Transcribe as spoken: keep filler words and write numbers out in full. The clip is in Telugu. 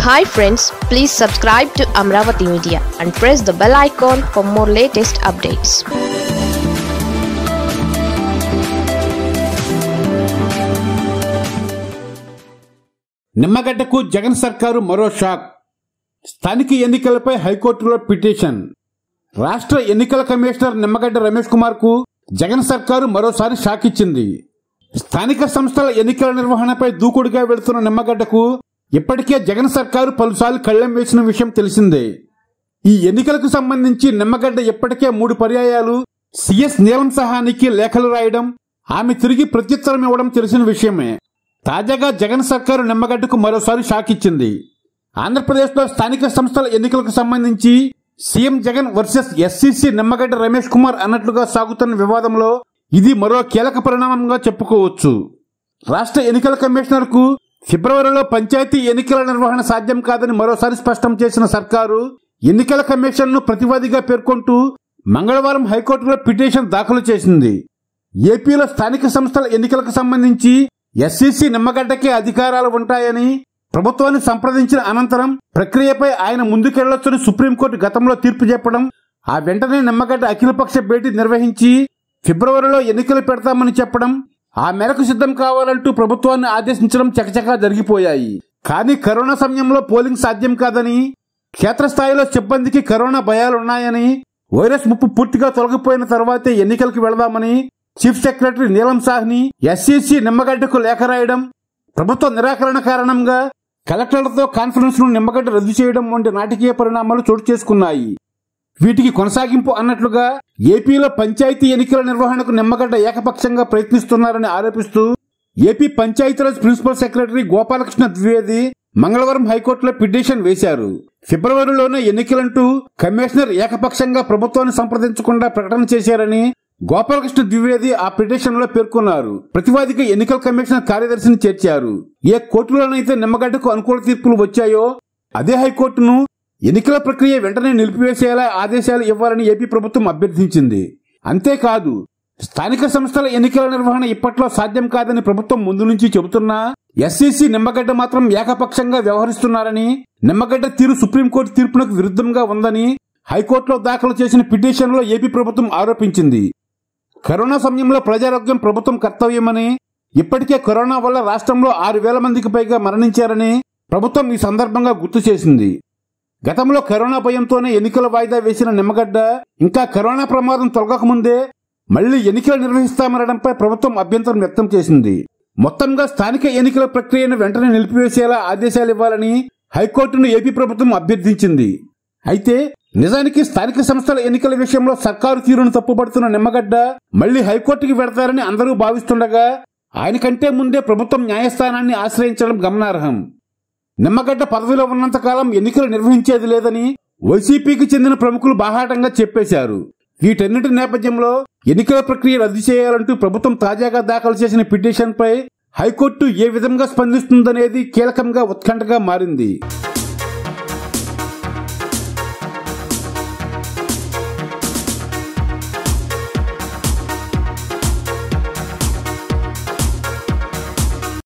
Hi friends, please subscribe to Amaravathi Media and press the bell icon for more latest updates. నిమ్మగడ్డకు Jagan సర్కారు మరో షాక్. స్థానిక ఎన్నికలపై హైకోర్టులో పిటిషన్. రాష్ట్ర ఎన్నికల కమిషనర్ నిమ్మగడ్డ రమేష్ కుమార్ కు జగన్ సర్కారు మరోసారి షాక్ ఇచ్చింది. స్థానిక సంస్థల ఎన్నికల నిర్వహణపై దూకుడుగా వెళుతున్న నిమ్మగడ్డకు ఇప్పటికే జగన్ సర్కారు పలుసార్లు కళ్లెం వేసిన విషయం తెలిసిందే. ఈ ఎన్నికలకు సంబంధించి నిమ్మగడ్డ ఇప్పటికే మూడు పర్యాయాలు సీఎస్ నీలం సహానికి లేఖలు రాయడం, ఆమె తిరిగి ప్రత్యుత్తరం ఇవ్వడం తెలిసిన విషయమే. తాజాగా జగన్ సర్కారు నిమ్మగడ్డకు మరోసారి షాక్ ఇచ్చింది. ఆంధ్రప్రదేశ్లో స్థానిక సంస్థల ఎన్నికలకు సంబంధించి CM Jagan versus SEC Nimmagadda Ramesh Kumar అన్నట్లుగా సాగుతున్న వివాదంలో ఇది మరో కీలక పరిణామంగా చెప్పుకోవచ్చు. రాష్ట్ర ఎన్నికల కమిషనర్ కు ఫిబ్రవరిలో పంచాయతీ ఎన్నికల నిర్వహణ సాధ్యం కాదని మరోసారి స్పష్టం చేసిన సర్కారు ఎన్నికల కమిషన్ ను ప్రతివాదిగా పేర్కొంటూ మంగళవారం హైకోర్టులో పిటిషన్ దాఖలు చేసింది. ఏపీలో స్థానిక సంస్థల ఎన్నికలకు సంబంధించి ఎస్సీసీ నిమ్మగడ్డకే అధికారాలు ఉంటాయని ప్రభుత్వాన్ని సంప్రదించిన అనంతరం ప్రక్రియపై ఆయన ముందుకెళ్లొచ్చని సుప్రీంకోర్టు గతంలో తీర్పు చెప్పడం, ఆ వెంటనే నిమ్మగడ్డ అఖిలపక్ష భేటీ నిర్వహించి ఫిబ్రవరిలో ఎన్నికలు పెడతామని చెప్పడం, ఆ మేరకు సిద్ధం కావాలంటూ ప్రభుత్వాన్ని ఆదేశించడం చకచకా జరిగిపోయాయి. కానీ కరోనా సమయంలో పోలింగ్ సాధ్యం కాదని, క్షేత్రస్థాయిలో సిబ్బందికి కరోనా భయాలున్నాయని, వైరస్ ముప్పు పూర్తిగా తొలగిపోయిన తర్వాతే ఎన్నికలకు వెళదామని చీఫ్ సెక్రటరీ నీలం సాహ్ని ఎస్సీసీ నిమ్మగడ్డకు లేఖ రాయడం, ప్రభుత్వ నిరాకరణ కారణంగా కలెక్టర్లతో కాన్ఫరెన్స్ ను నిమ్మగడ్డ రద్దు చేయడం వంటి నాటకీయ పరిణామాలు చోటు చేసుకున్నాయి. వీటికి కొనసాగింపు అన్నట్లుగా ఏపీలో పంచాయతీ ఎన్నికల నిర్వహణకు నిమ్మగడ్డ ఏకపక్షంగా ప్రయత్నిస్తున్నారని ఆరోపిస్తూ AP Panchayati Raj principal secretary Gopalakrishna Dwivedi మంగళవారం హైకోర్టులో పిటిషన్ వేశారు. ఫిబ్రవరిలోనే ఎన్నికలంటూ కమిషనర్ ఏకపక్షంగా ప్రభుత్వాన్ని సంప్రదించకుండా ప్రకటన చేశారని గోపాలకృష్ణ ద్వివేది ఆ పిటిషన్ లో పేర్కొన్నారు. ప్రతివాదిగా ఎన్నికల కమిషనర్ కార్యదర్శిని చేర్చారు. ఏ కోర్టులోనైతే నిమ్మగడ్డకు అనుకూల తీర్పులు వచ్చాయో అదే హైకోర్టును ఎన్నికల ప్రక్రియ వెంటనే నిలిపివేసేలా ఆదేశాలు ఇవ్వాలని ఏపీ ప్రభుత్వం అభ్యర్థించింది. అంతేకాదు, స్థానిక సంస్థల ఎన్నికల నిర్వహణ ఇప్పట్లో సాధ్యం కాదని ప్రభుత్వం ముందు నుంచి చెబుతున్నా ఎస్సీసీ నిమ్మగడ్డ మాత్రం ఏకపక్షంగా వ్యవహరిస్తున్నారని, నిమ్మగడ్డ తీరు సుప్రీంకోర్టు తీర్పునకు విరుద్ధంగా ఉందని హైకోర్టులో దాఖలు చేసిన పిటిషన్లో ఏపీ ప్రభుత్వం ఆరోపించింది. కరోనా సమయంలో ప్రజారోగ్యం ప్రభుత్వం కర్తవ్యమని, ఇప్పటికే కరోనా వల్ల రాష్ట్రంలో ఆరు వేల మందికి పైగా మరణించారని ప్రభుత్వం ఈ సందర్భంగా గుర్తు చేసింది. గతంలో కరోనా భయంతోనే ఎన్నికల వాయిదా వేసిన నిమ్మగడ్డ ఇంకా కరోనా ప్రమాదం తొలగకముందే మళ్లీ ఎన్నికలు నిర్వహిస్తామనడంపై ప్రభుత్వం అభ్యంతరం వ్యక్తం చేసింది. మొత్తంగా స్థానిక ఎన్నికల ప్రక్రియను వెంటనే నిలిపివేసేలా ఆదేశాలు ఇవ్వాలని హైకోర్టును ఏపీ ప్రభుత్వం అభ్యర్థించింది. అయితే నిజానికి స్థానిక సంస్థల ఎన్నికల విషయంలో సర్కారు తీరును తప్పుపడుతున్న నిమ్మగడ్డ మళ్లీ హైకోర్టుకి వెడతారని అందరూ భావిస్తుండగా ఆయన కంటే ముందే ప్రభుత్వం న్యాయస్థానాన్ని ఆశ్రయించడం గమనార్హం. నిమ్మగడ్డ పదవిలో ఉన్నంతకాలం ఎన్నికలు నిర్వహించేది లేదని వైసీపీకి చెందిన ప్రముఖులు బాహాటంగా చెప్పేశారు. వీటన్నిటి నేపథ్యంలో ఎన్నికల ప్రక్రియ రద్దు చేయాలంటూ ప్రభుత్వం తాజాగా దాఖలు చేసిన పిటిషన్ పై హైకోర్టు ఏ విధంగా స్పందిస్తుందనేది కీలకంగా ఉత్కంఠగా మారింది.